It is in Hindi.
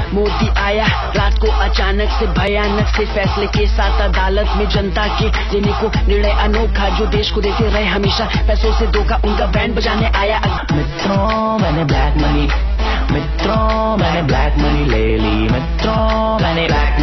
मोदी आया रात को अचानक से भयानक से फैसले के साथ अदालत में जनता के लेने को निर्णय अनोखा, जो देश को देते रहे हमेशा पैसों से धोखा, उनका बैंड बजाने आया। मित्रों मैंने ब्लैक मनी ले ली, मित्रों मैंने ब्लैक